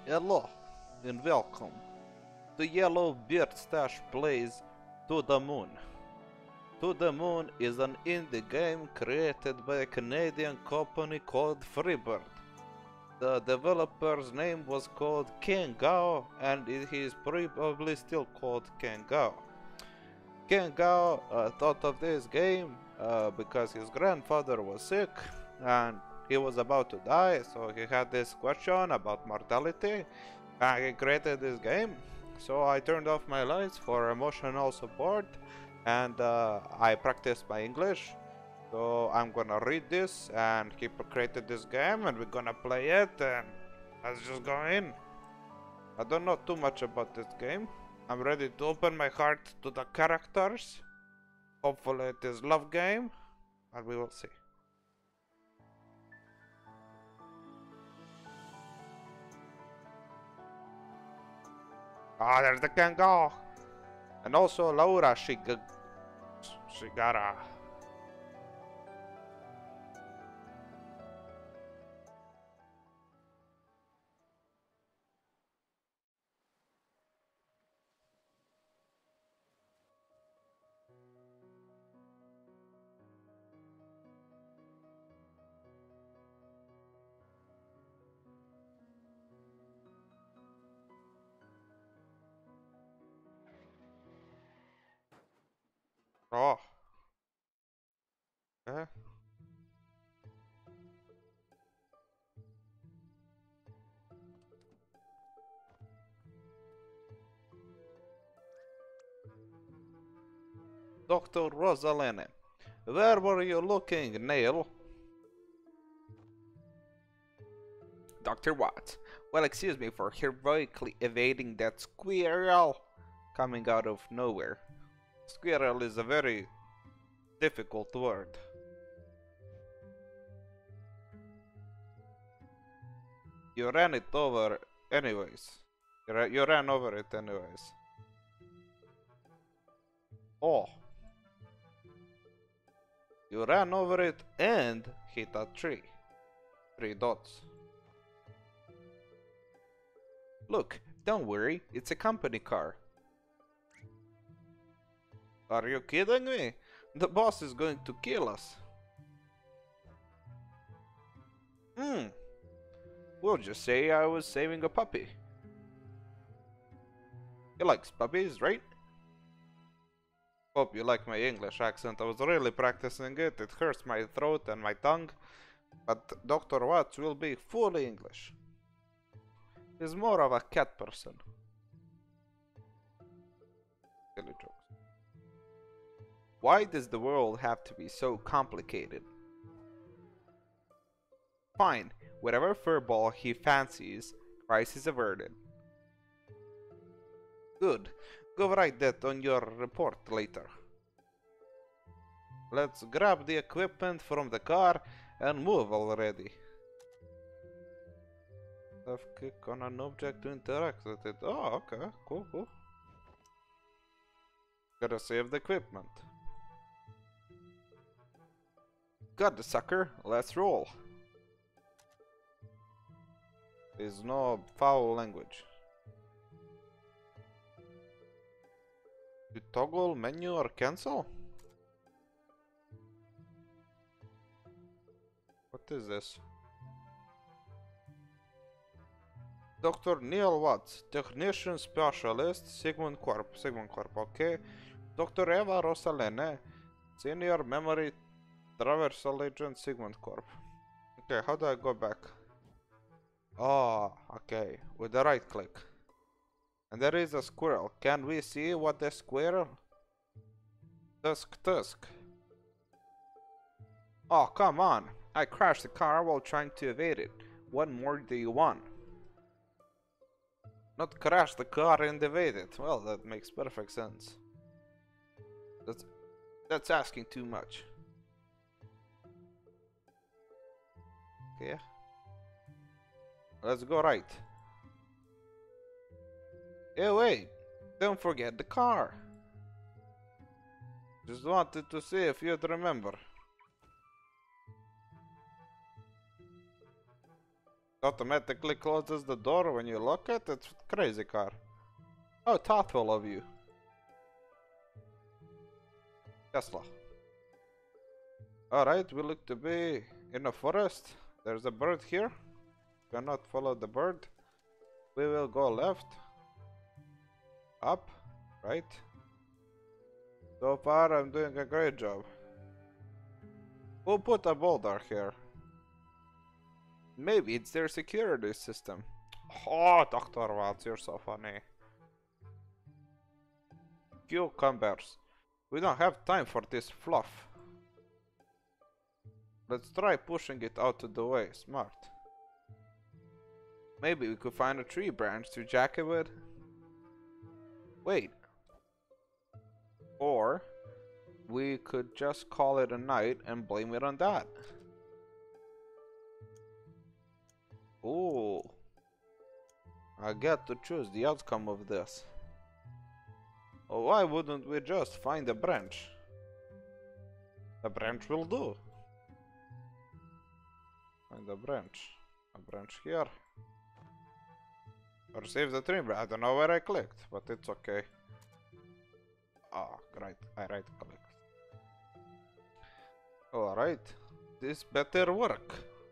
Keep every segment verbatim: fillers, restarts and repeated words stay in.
Hello and welcome to Yellow Beard Stash Plays To the Moon. To the Moon is an indie game created by a Canadian company called Freebird. The developer's name was called Ken Gao, and he is probably still called Ken Gao. Ken Gao uh, thought of this game uh, because his grandfather was sick and he was about to die, so he had this question about mortality and he created this game. So I turned off my lights for emotional support and uh, I practiced my English. So I'm gonna read this, and he created this game and we're gonna play it, and let's just go in. I don't know too much about this game. I'm ready to open my heart to the characters. Hopefully it is love game, and we will see. Ah, there's the Kango! And also Laura, she, g she got a... Oh. Eh? Doctor Rosalene, where were you looking, Neil? Doctor Watts, well, excuse me for heroically evading that squirrel coming out of nowhere. Squirrel is a very difficult word. You ran it over anyways. You, ra you ran over it anyways. Oh. You ran over it and hit a tree. Three dots. Look, don't worry, it's a company car. Are you kidding me? The boss is going to kill us. Hmm. We'll just say I was saving a puppy. He likes puppies, right? Hope you like my English accent. I was really practicing it. It hurts my throat and my tongue. But Doctor Watts will be fully English. He's more of a cat person. Silly jokes. Why does the world have to be so complicated? Fine, whatever furball he fancies, crisis averted. Good, go write that on your report later. Let's grab the equipment from the car and move already. Left click on an object to interact with it. Oh, okay, cool, cool. Gotta save the equipment. Got the sucker, let's roll. There's no foul language. You toggle menu or cancel? What is this? Doctor Neil Watts, Technician Specialist, Sigmund Corp. Sigmund Corp, okay. Doctor Eva Rosalene, Senior Memory Traversal Agent, Sigmund Corp. Okay, how do I go back? Oh, okay, with the right click. And there is a squirrel. Can we see what the squirrel? Tusk, tusk. Oh, come on. I crashed the car while trying to evade it. What more do you want? Not crash the car and evade it. Well, that makes perfect sense. That's, that's asking too much. Okay. Let's go right. Hey, wait! Don't forget the car! Just wanted to see if you'd remember. Automatically closes the door when you lock it? It's a crazy car. How thoughtful of you. Tesla. Alright, we look to be in a forest. There's a bird here. Cannot follow the bird. We will go left. Up. Right. So far I'm doing a great job. Who put a boulder here? Maybe it's their security system. Oh, Doctor Watts, you're so funny. Cucumbers. We don't have time for this fluff. Let's try pushing it out of the way. Smart. Maybe we could find a tree branch to jack it with. Wait. Or we could just call it a night and blame it on that. Ooh. I get to choose the outcome of this. Oh, why wouldn't we just find a branch? A branch will do. Find a branch. A branch here. Or save the tree branch. I don't know where I clicked, but it's okay. Ah, oh, great. I right clicked. Alright. This better work.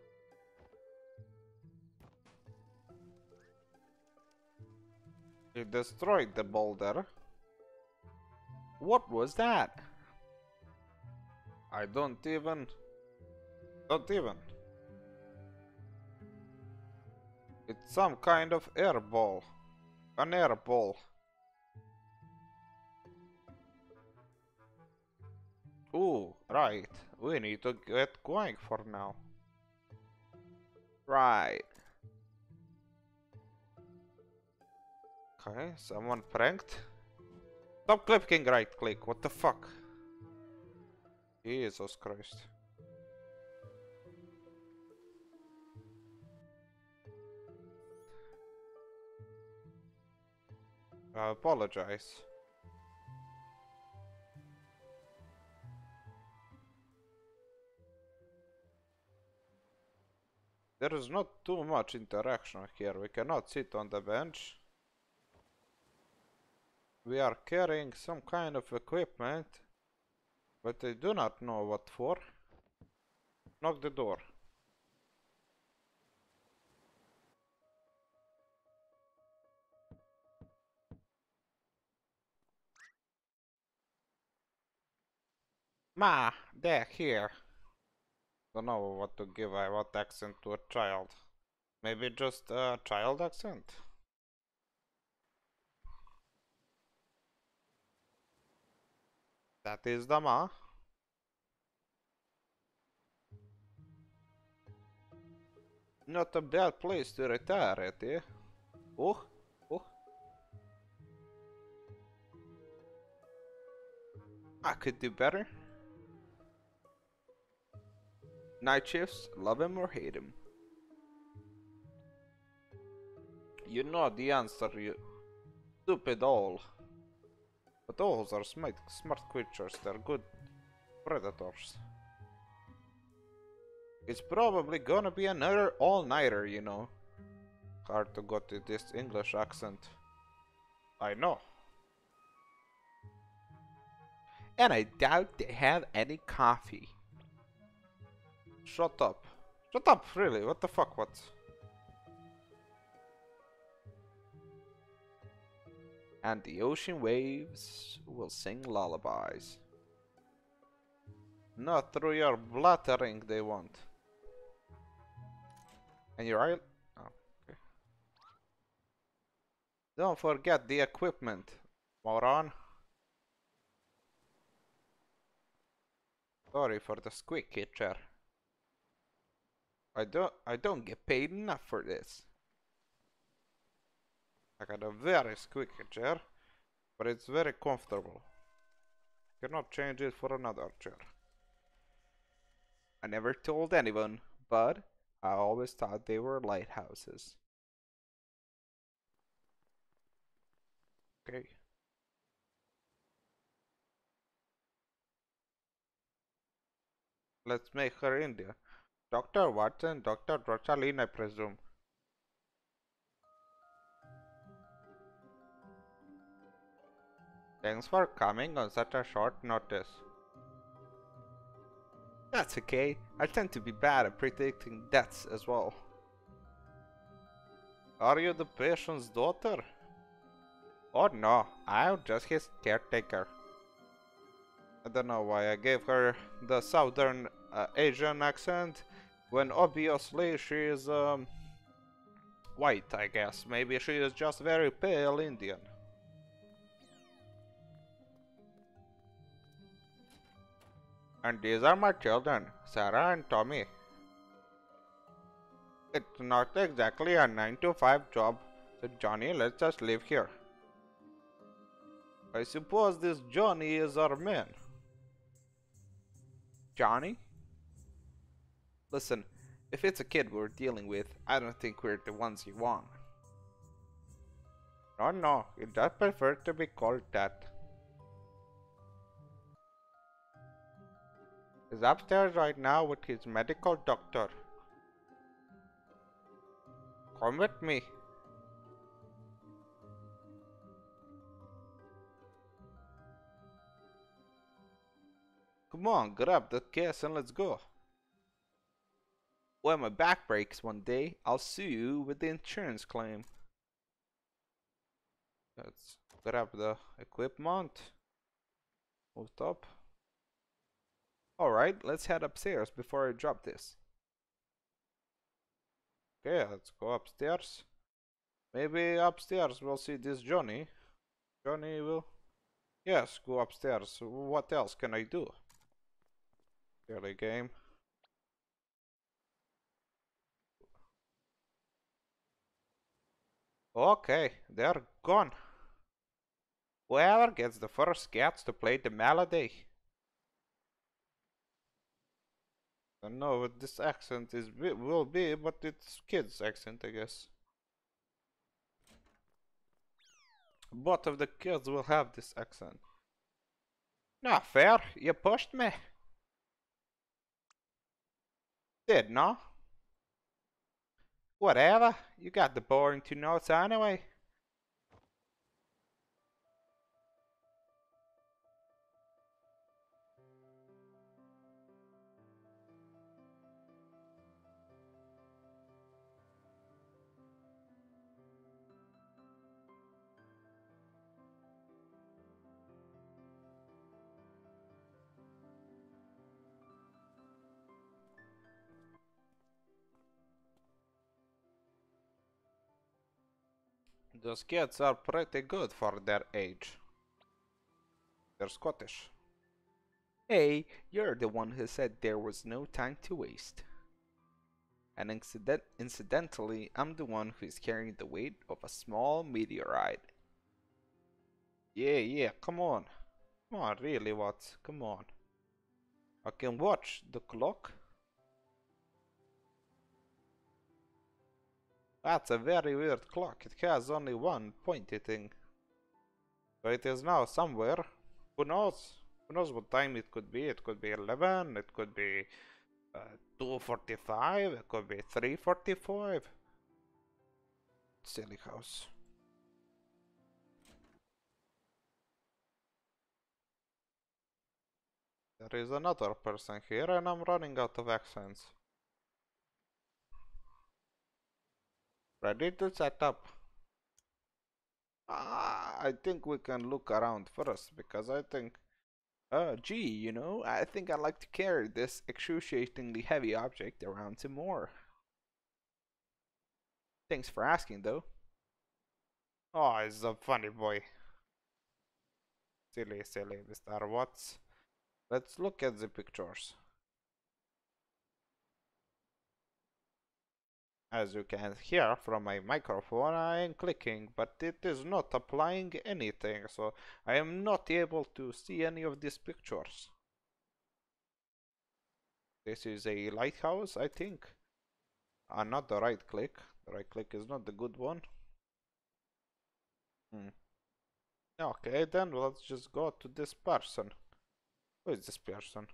It destroyed the boulder. What was that? I don't even... Don't even. It's some kind of air ball. An air ball. Ooh, right. We need to get going for now. Right. Okay, someone pranked. Stop clicking right click, what the fuck? Jesus Christ. I apologize. There is not too much interaction here. We cannot sit on the bench. We are carrying some kind of equipment, but I do not know what for. Knock the door. Ma, they're here. Don't know what to give. I what accent to a child. Maybe just a child accent. That is the ma. Not a bad place to retire at, eh? Oh, oh. I could do better. Night shifts, love him or hate him. You know the answer, you stupid owl. But owls are smart, smart creatures, they're good predators. It's probably gonna be another all-nighter, you know. Hard to go to this English accent. I know. And I doubt they have any coffee. Shut up. Shut up, really, what the fuck, what? And the ocean waves will sing lullabies. Not through your blathering they won't. And your eye... Oh, okay. Don't forget the equipment, moron. Sorry for the squeaky chair. I don't I don't get paid enough for this. I got a very squeaky chair, but it's very comfortable. Cannot change it for another chair. I never told anyone, but I always thought they were lighthouses. Okay. Let's make her India. Doctor Watson, Doctor Rosaline, I presume. Thanks for coming on such a short notice. That's okay. I tend to be bad at predicting deaths as well. Are you the patient's daughter? Oh no, I'm just his caretaker. I don't know why I gave her the southern uh, Asian accent when obviously she is um, white, I guess. Maybe she is just very pale Indian. And these are my children, Sarah and Tommy. It's not exactly a nine to five job, so Johnny, let's just live here. I suppose this Johnny is our man. Johnny? Listen, if it's a kid we're dealing with, I don't think we're the ones you want. No, no, you just prefer to be called that. He's upstairs right now with his medical doctor. Come with me. Come on, grab the case and let's go. When my back breaks one day, I'll sue you with the insurance claim. Let's grab the equipment. Move up. Alright, let's head upstairs before I drop this. Okay, let's go upstairs. Maybe upstairs we'll see this Johnny. Johnny will... Yes, go upstairs. What else can I do? Early game. Okay, they're gone. Whoever gets the first cats to play the melody. I don't know what this accent is will be, but it's kids' accent, I guess. Both of the kids will have this accent. Not fair, you pushed me. Did no? Whatever, you got the boring two notes anyway. Those kids are pretty good for their age. They're Scottish. Hey, you're the one who said there was no time to waste. And incident incidentally, I'm the one who is carrying the weight of a small meteorite. Yeah, yeah, come on. Come on, really, what? Come on. I can watch the clock. That's a very weird clock. It has only one pointy thing. So it is now somewhere. Who knows? Who knows what time it could be? It could be eleven, it could be uh, two forty-five, it could be three forty-five. Silly house. There is another person here and I'm running out of accents. Ready to set up. Ah, I think we can look around first because I think, uh, gee, you know, I think I'd like to carry this excruciatingly heavy object around some more. Thanks for asking, though. Oh, he's a funny boy. Silly, silly, Mister Watts. Let's look at the pictures. As you can hear from my microphone, I am clicking, but it is not applying anything, so I am not able to see any of these pictures. This is a lighthouse, I think. Ah, not the right click. The right click is not the good one. Hmm. Okay, then let's just go to this person. Who is this person?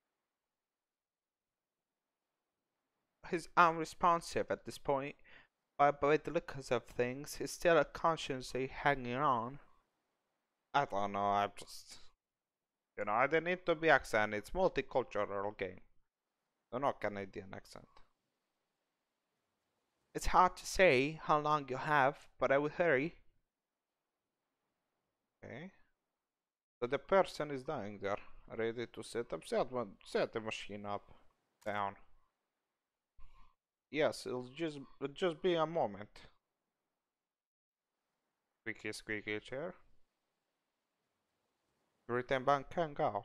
He's unresponsive at this point. But by the looks of things, he's still consciously hanging on. I don't know, I'm just... You know, I don't need to be accent, it's multicultural game. So no Canadian accent. It's hard to say how long you have, but I will hurry. Okay. So the person is dying there, ready to set up, set, one, set the machine up, down. Yes, it'll just, it'll just be a moment. Squeaky, squeaky chair. Written by Kangao.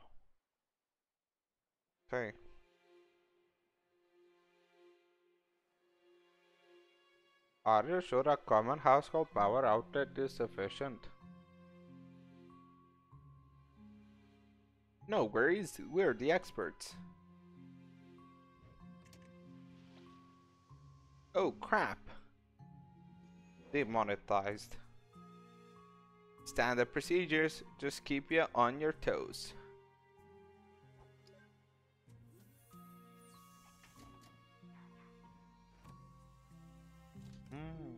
Okay. Are you sure a common household power outlet is sufficient? No worries, we're the experts. Oh crap! Demonetized. Standard procedures just keep you on your toes. Hmm.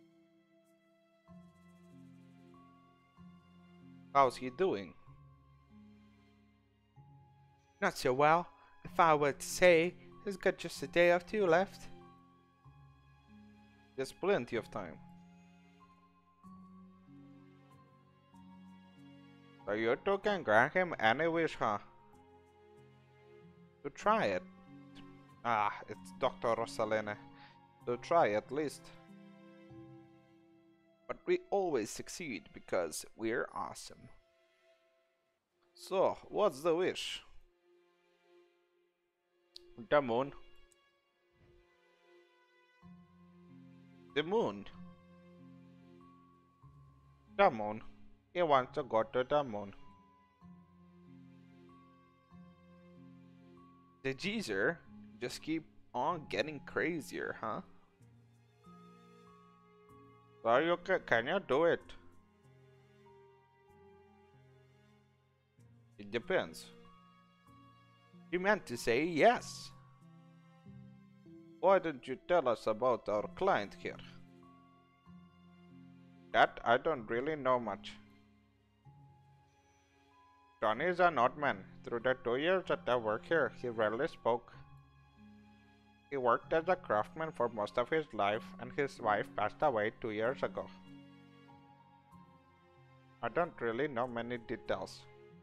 How's he doing? Not so well. If I were to say, he's got just a day or two left. There's plenty of time. So you two can grant him any wish, huh? To try it. Ah, it's Doctor Rosalene. To try at least. But we always succeed because we're awesome. So, what's the wish? The moon. The moon. The moon. He wants to go to the moon. The geezer just keep on getting crazier, huh? So you can, can you do it? It depends. You meant to say yes. Why didn't you tell us about our client here? That I don't really know much. Johnny is an odd man. Through the two years that I work here, he rarely spoke. He worked as a craftsman for most of his life, and his wife passed away two years ago. I don't really know many details.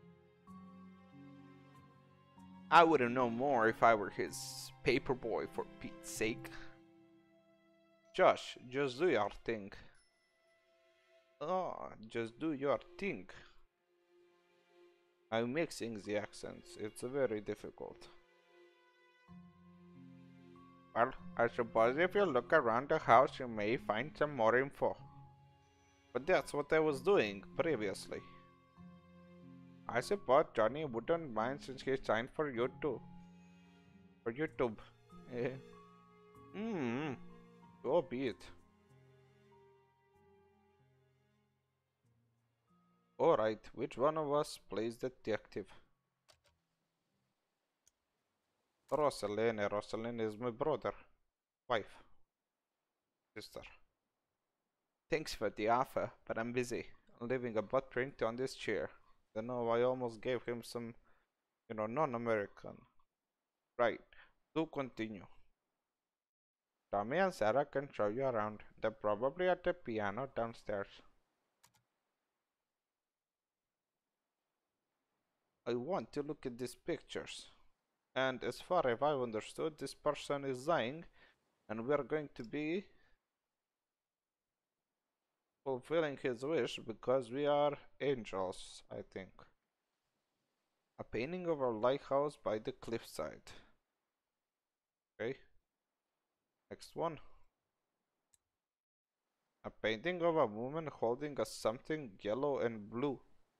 I wouldn't know more if I were his paperboy, for Pete's sake. Josh, just do your thing. Oh, just do your thing. I'm mixing the accents, it's very difficult. Well, I suppose if you look around the house you may find some more info. But that's what I was doing previously. I suppose Johnny wouldn't mind since he signed for YouTube. For YouTube. Eh. Hmm. So be it. Alright, which one of us plays detective? Rosalene. Rosalene is my brother. Wife. Sister. Thanks for the offer, but I'm busy. I'm leaving a butt print on this chair. You know, I almost gave him some, you know, non-American. Right. Do continue. Tommy and Sarah can show you around. They're probably at the piano downstairs. I want to look at these pictures. And as far as I've understood, this person is dying, and we're going to be fulfilling his wish because we are angels, I think. A painting of a lighthouse by the cliffside. Okay. Next one. A painting of a woman holding a something yellow and blue.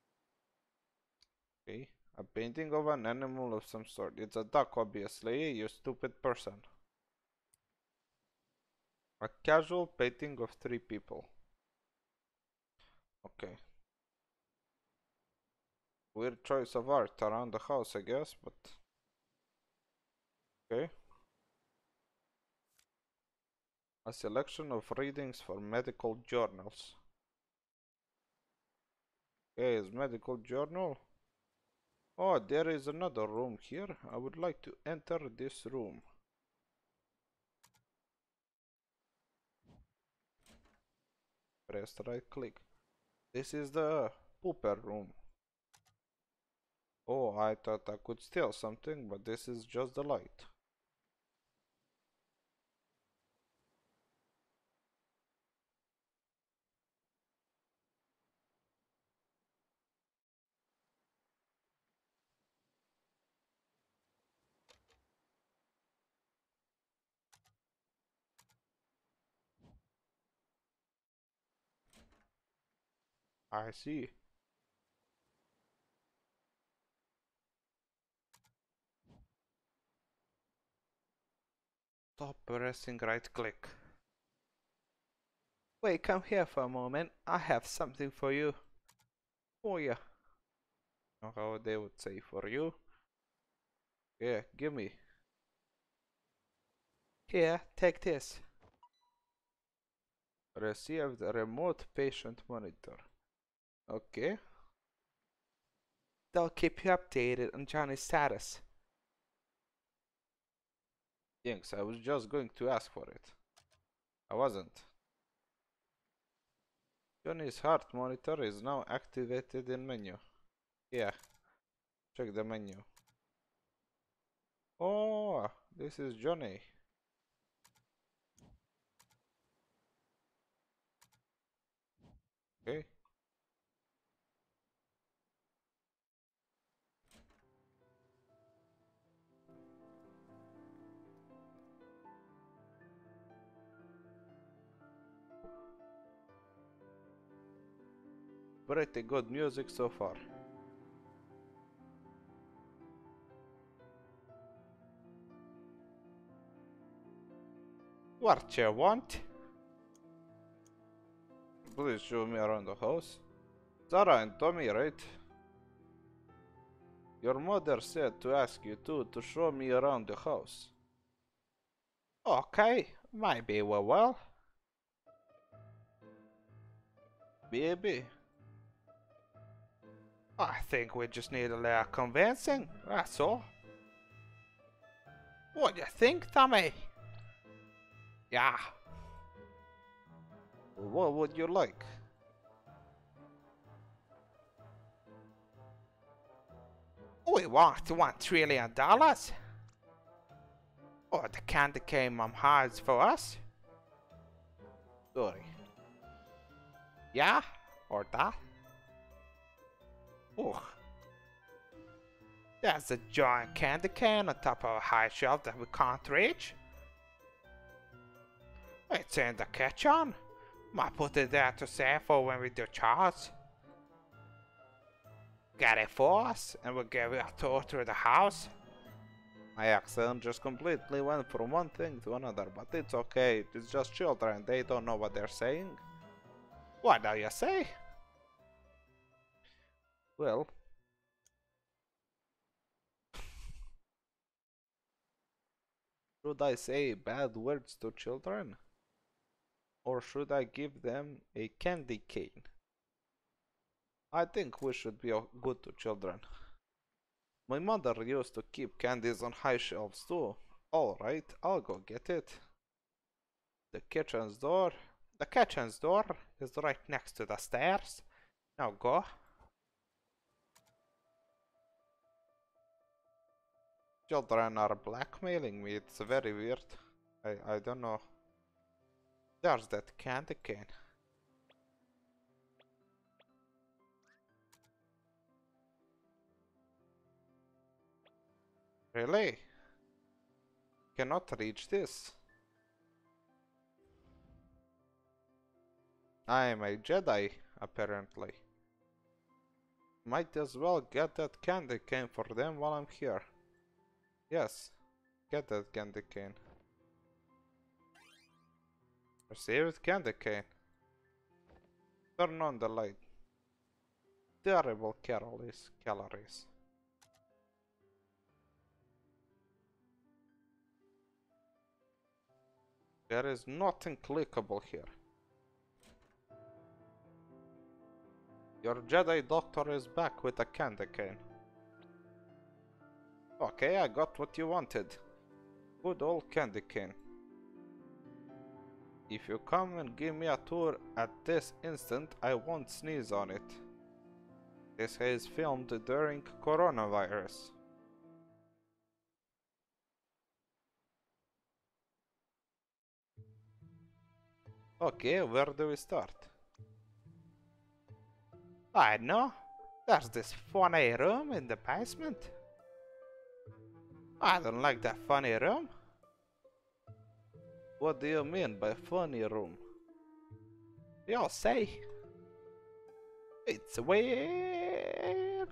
Okay. A painting of an animal of some sort. It's a duck, obviously, you stupid person. A casual painting of three people. Okay. Weird choice of art around the house, I guess, but... Okay. A selection of readings for medical journals. Okay, is medical journal? Oh, there is another room here. I would like to enter this room. Press right click. This is the pooper room. Oh, I thought I could steal something, but this is just the light. I see. Stop pressing right click. Wait, come here for a moment. I have something for you. Oh yeah. Know how they would say for you. Yeah, give me. Here, take this. Received a remote patient monitor. Okay. They'll keep you updated on Johnny's status. Thanks, I was just going to ask for it. I wasn't. Johnny's heart monitor is now activated in menu. Yeah, check the menu. Oh, this is Johnny. Okay. Pretty good music so far. What you want? Please show me around the house. Sarah and Tommy, right? Your mother said to ask you two to show me around the house. Okay, maybe we will. Baby. I think we just need a little convincing, that's all. What do you think, Tommy? Yeah. What would you like? We want one trillion dollars. Or the candy cane mom hides for us. Sorry. Yeah? Or that? Ugh. There's a giant candy cane on top of a high shelf that we can't reach. It's in the kitchen. Might put it there to save for when we do chores. Get it for us, and we'll give you a tour through the house. My accent just completely went from one thing to another, but it's okay. It's just children, they don't know what they're saying. What do you say? Well, should I say bad words to children? Or should I give them a candy cane? I think we should be good to children. My mother used to keep candies on high shelves too. Alright, I'll go get it. The kitchen's door. The kitchen's door is right next to the stairs. Now go. Children are blackmailing me, it's very weird. I, I don't know. There's that candy cane. Really? Cannot reach this. I am a Jedi, apparently. Might as well get that candy cane for them while I'm here. Yes, get that candy cane. Received candy cane. Turn on the light. Terrible calories. Calories. There is nothing clickable here. Your Jedi doctor is back with a candy cane. Okay, I got what you wanted. Good old candy cane. If you come and give me a tour at this instant, I won't sneeze on it. This is filmed during coronavirus. Okay, where do we start? I know. There's this funny room in the basement. I don't like that funny room. What do you mean by funny room? You say. It's weird.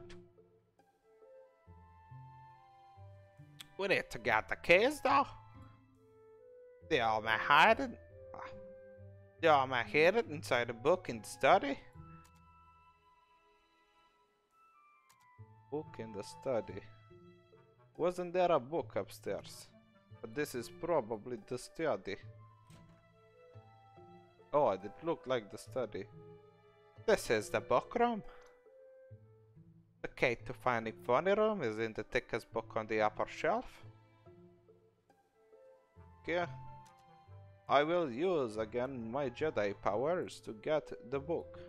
We need to get the keys though. They all may hide it. They all may hide it inside the book in the study. Book in the study. Wasn't there a book upstairs? But this is probably the study. Oh, it looked like the study. This is the book room. The key to finding funny room is in the thickest book on the upper shelf. Okay. I will use again my Jedi powers to get the book.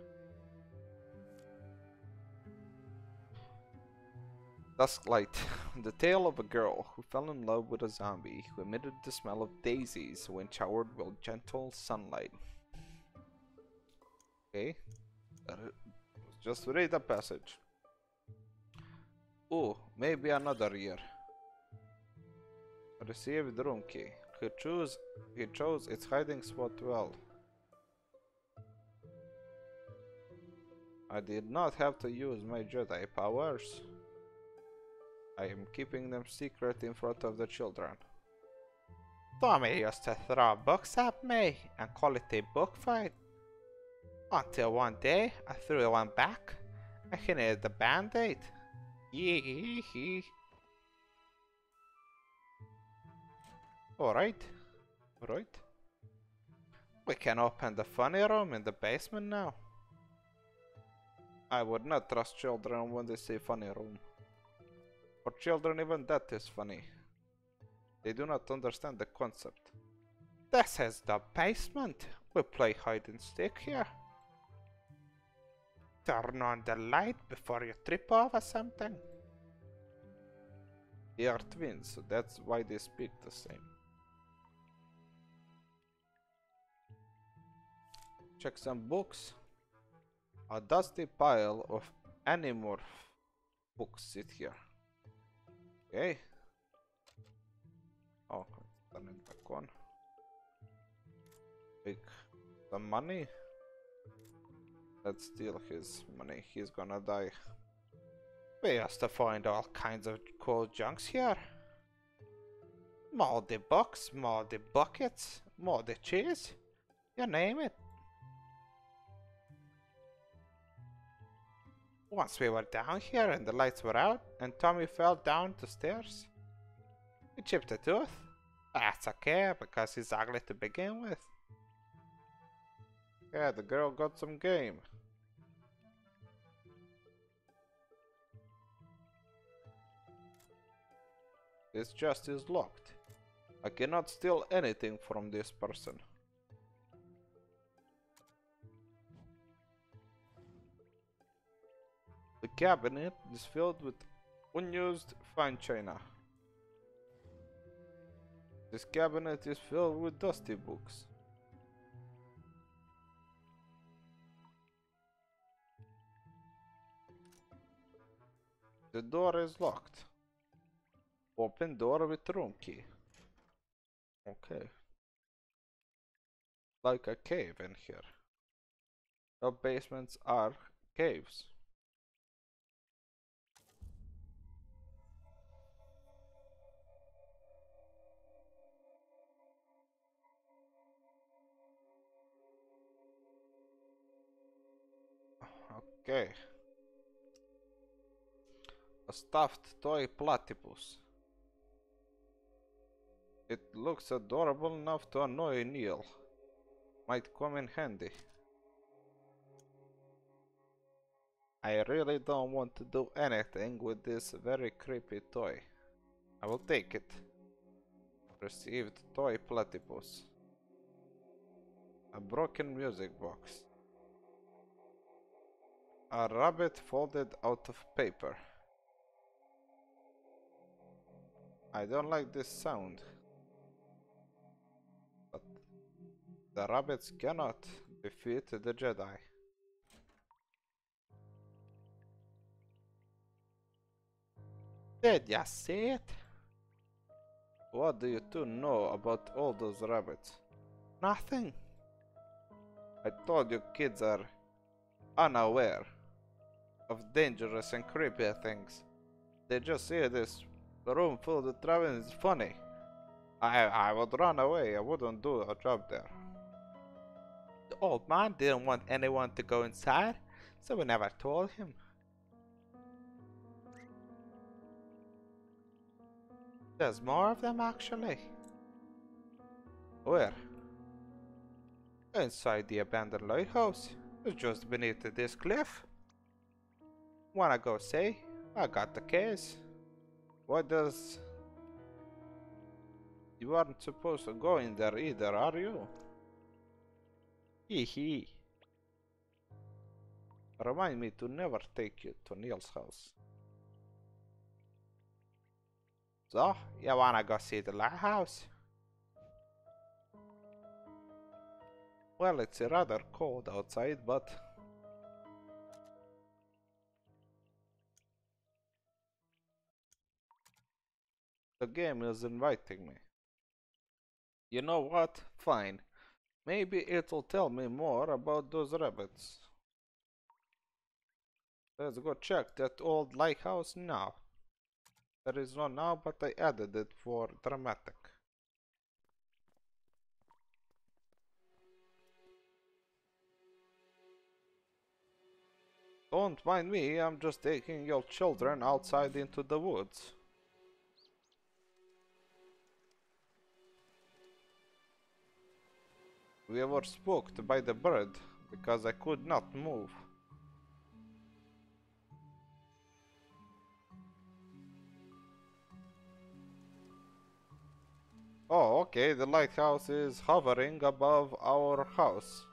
Dusklight, the tale of a girl who fell in love with a zombie who emitted the smell of daisies when showered with gentle sunlight. Okay, just read the passage. Oh, maybe another year. Received room key. He chose, he chose its hiding spot well. I did not have to use my Jedi powers. I am keeping them secret in front of the children. Tommy used to throw books at me and call it a book fight. Until one day I threw one back and he needed the band-aid. Yee. Alright. Alright. We can open the funny room in the basement now. I would not trust children when they say funny room. For children, even that is funny. They do not understand the concept. This is the basement. We play hide and seek here. Turn on the light before you trip over something. They are twins, so that's why they speak the same. Check some books. A dusty pile of Animorph books sit here. Okay. Oh, turn it back on. Take the money. Let's steal his money. He's gonna die. We used to find all kinds of cool junks here. Moldy books, moldy buckets, moldy cheese. You name it. Once we were down here and the lights were out and Tommy fell down the stairs. He chipped a tooth. That's okay because he's ugly to begin with. Yeah, the girl got some game. This chest is locked. I cannot steal anything from this person. The cabinet is filled with unused fine china. This cabinet is filled with dusty books. The door is locked. Open door with room key. Okay. Like a cave in here. The basements are caves. Okay. A stuffed toy platypus. It looks adorable enough to annoy Neil. Might come in handy. I really don't want to do anything with this very creepy toy. I will take it. Received toy platypus. A broken music box. A rabbit folded out of paper. I don't like this sound. But the rabbits cannot defeat the Jedi. Did ya see it? What do you two know about all those rabbits? Nothing. I told you kids are unaware of dangerous and creepy things. They just see this room full of rabbits is funny. I I would run away. I wouldn't do a job there. The old man didn't want anyone to go inside, so we never told him. There's more of them actually. Where? Inside the abandoned lighthouse. It's just beneath this cliff. Wanna go see? I got the keys. What does... You aren't supposed to go in there either, are you? Hee hee. Remind me to never take you to Neil's house. So, you wanna go see the lighthouse? Well, it's rather cold outside, but... The game is inviting me. You know what? Fine. Maybe it'll tell me more about those rabbits. Let's go check that old lighthouse now. There is one now, but I added it for dramatic. Don't mind me, I'm just taking your children outside into the woods. We were spooked by the bird because I could not move. Oh, okay, the lighthouse is hovering above our house.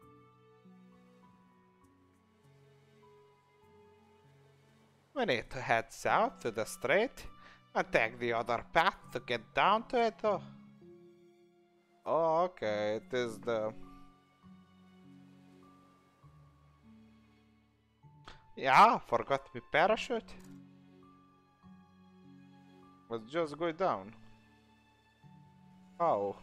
We need to head south to the strait and take the other path to get down to it. Oh, oh okay, it is the... Yeah, forgot my parachute. Let's just go down. How?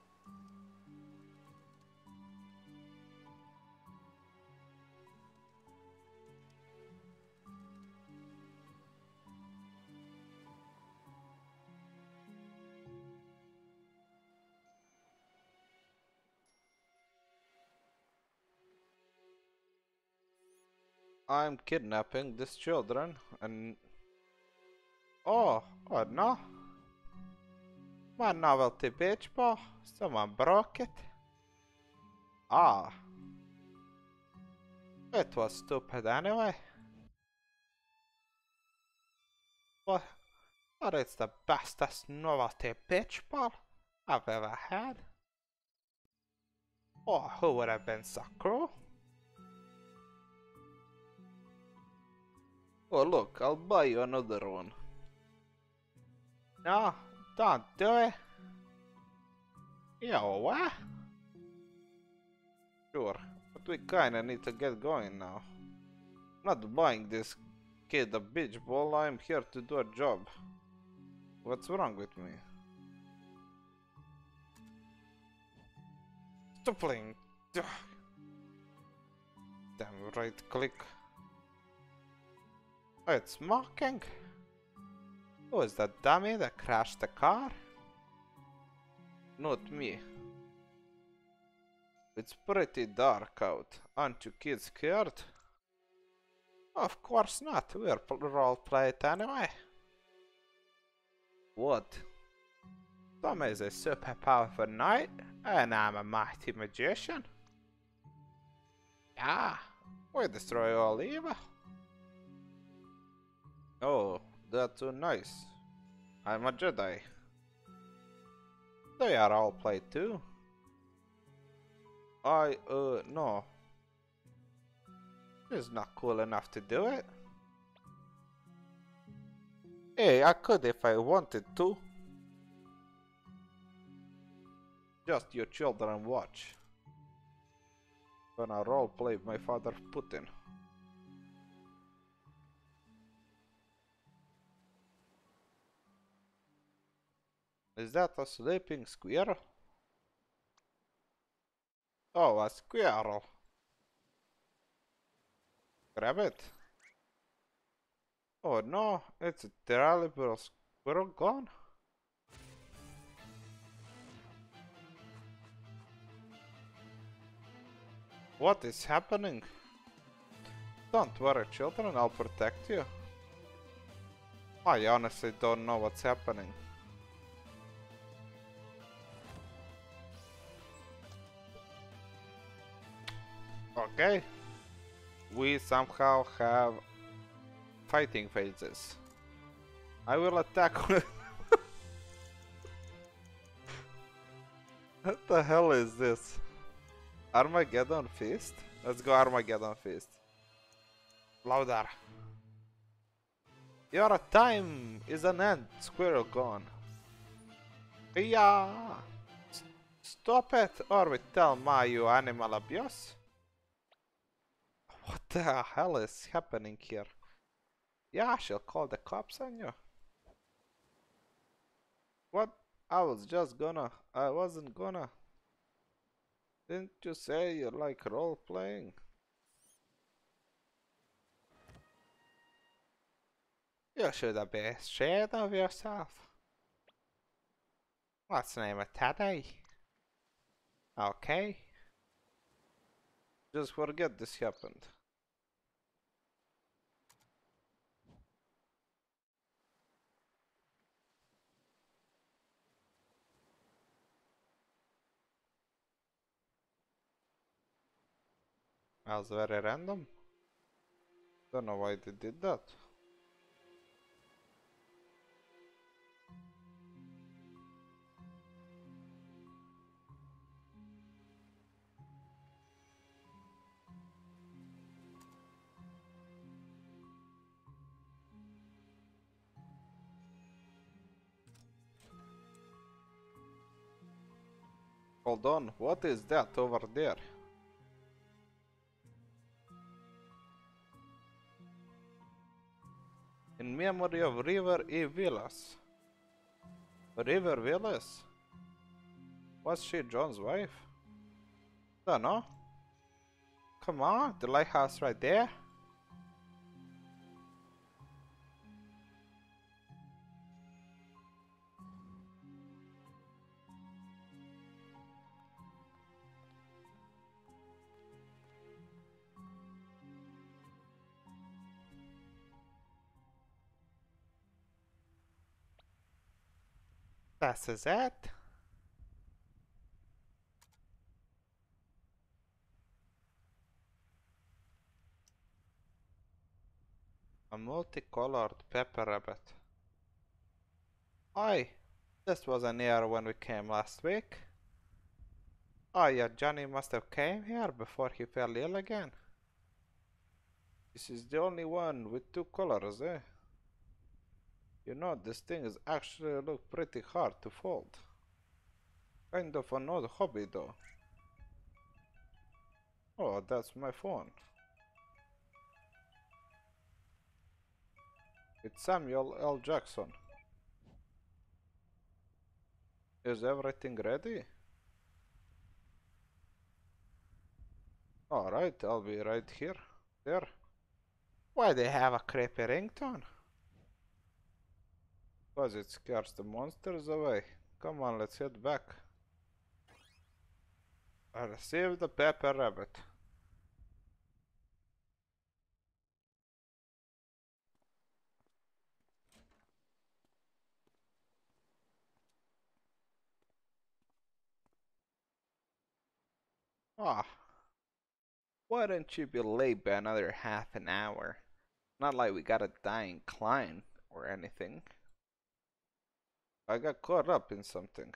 I'm kidnapping these children and... Oh, oh no. My novelty beach ball. Someone broke it. Ah. It was stupid anyway. But, but it's the bestest novelty beach ball I've ever had. Oh, who would have been so cruel? Oh look, I'll buy you another one. No, don't do it. Yo, what? Sure, but we kinda need to get going now. I'm not buying this kid a beach ball, I'm here to do a job. What's wrong with me? Stop playing. Damn right click. Oh, it's mocking. Who is that dummy that crashed the car? Not me. It's pretty dark out. Aren't you kids scared? Of course not. We're role play it anyway. What? Tom is a super powerful knight, and I'm a mighty magician. Yeah, we destroy all evil. Oh, that's so nice. I'm a Jedi. They are all play too. I, uh, no. It's not cool enough to do it. Hey, I could if I wanted to. Just your children watch. Gonna roleplay my father Putin. Is that a sleeping squirrel? Oh, a squirrel. Grab it. Oh no, it's a terrible squirrel gone. What is happening? Don't worry, children, I'll protect you. I honestly don't know what's happening. Okay. We somehow have fighting phases. I will attack with... What the hell is this? Armageddon Fist? Let's go Armageddon Fist. Louder. Your time is an end, squirrel gone. Yeah. S stop it or we tell Ma you animal abuse. What the hell is happening here? Yeah, she'll call the cops on you. What? I was just gonna... I wasn't gonna... Didn't you say you like role-playing? You should be ashamed of yourself. What's the name of Taddy? Okay. Just forget this happened. That was very random. Don't know why they did that. Hold on, what is that over there? In memory of River E. Villas. River Villas? Was she John's wife? Dunno. Come on, the lighthouse right there. This is it. A multicolored pepper rabbit. Oi, this wasn't here when we came last week. Oh yeah, Johnny must have came here before he fell ill again. This is the only one with two colors, eh? You know, this thing is actually look pretty hard to fold. Kind of an odd hobby though. Oh, that's my phone. It's Samuel L. Jackson. Is everything ready? Alright, I'll be right here. There. Why they have a creepy ringtone? Cause it scares the monsters away. Come on, let's head back. I received the pepper rabbit. Ah, why don't you be late by another half an hour? Not like we got a dying client or anything. I got caught up in something.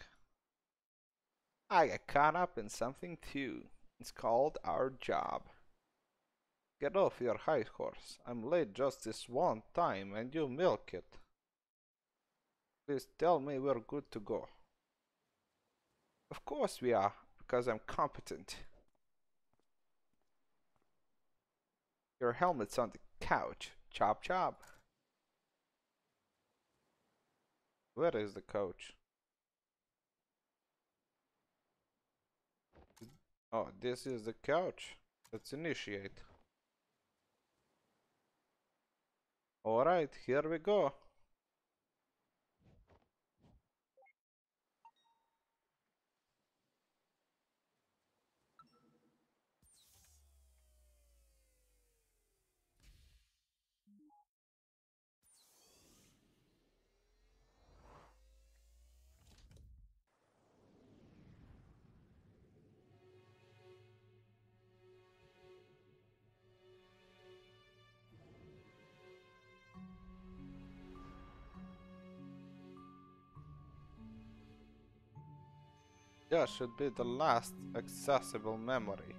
I got caught up in something too. It's called our job. Get off your high horse. I'm late just this one time and you milk it. Please tell me we're good to go. Of course we are, because I'm competent. Your helmet's on the couch. Chop chop. Where is the couch? Oh, this is the couch. Let's initiate. Alright, here we go. That should be the last accessible memory.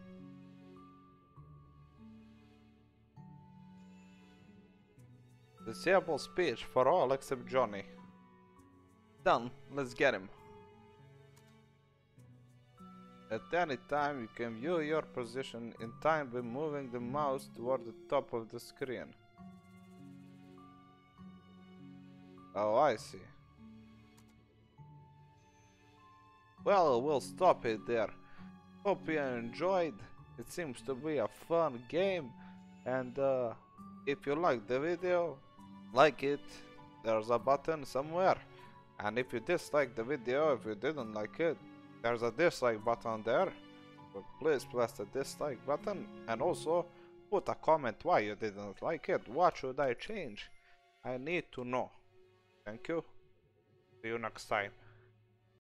Disable speech for all except Johnny. Done, let's get him. At any time you can view your position in time by moving the mouse toward the top of the screen. Oh, I see. Well, we'll stop it there. Hope you enjoyed. It seems to be a fun game. And uh, if you liked the video, like it. There's a button somewhere. And if you dislike the video, if you didn't like it, there's a dislike button there. So please press the dislike button. And also, put a comment why you didn't like it. What should I change? I need to know. Thank you. See you next time.